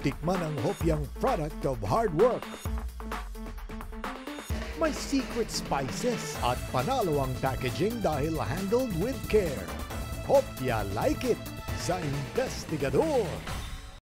Tikman ang hopyang product of hard work. May secret spices at panalo ang packaging dahil handled with care. Hopya like it sa Imbestigador.